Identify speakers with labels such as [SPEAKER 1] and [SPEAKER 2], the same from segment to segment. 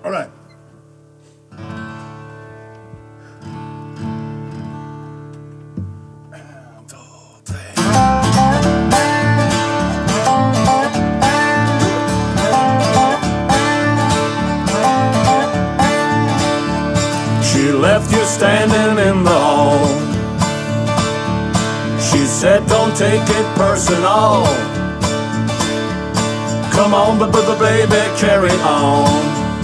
[SPEAKER 1] All right.
[SPEAKER 2] She left you standing in the hall. She said, don't take it personal. Come on, baby, carry on.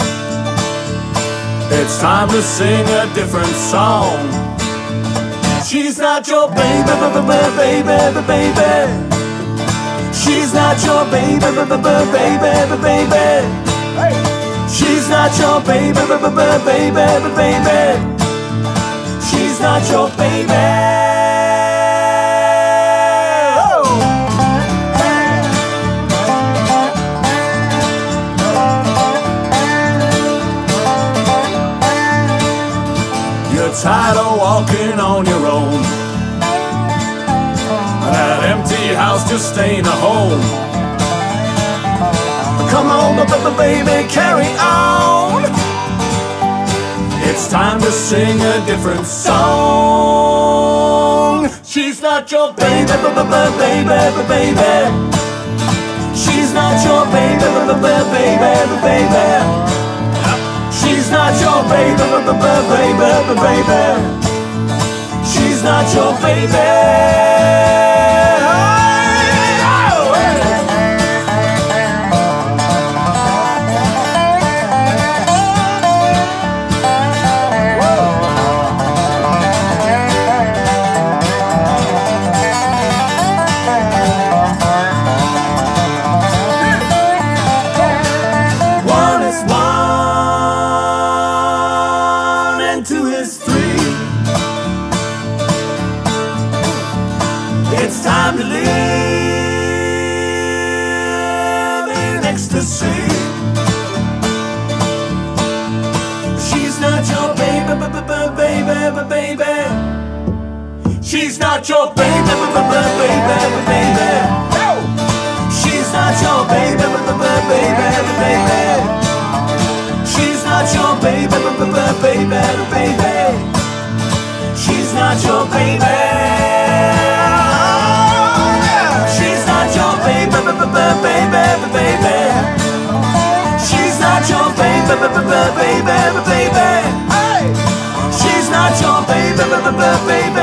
[SPEAKER 2] It's time to sing a different song. She's not your baby, baby. She's not your baby, baby. She's not your baby, baby. She's not your baby. You're tired of walking on your own. That empty house just ain't a home. Come on, baby, carry on. It's time to sing a different song. She's not your baby, baby. She's not your baby, baby. She's not your baby, baby. She's not your baby. It's time to live in ecstasy. She's not your baby, baby. She's not your baby, baby. She's not your baby, baby. She's not your baby, baby. She's not your baby. Baby, she's not your baby, baby. She's not your baby, baby.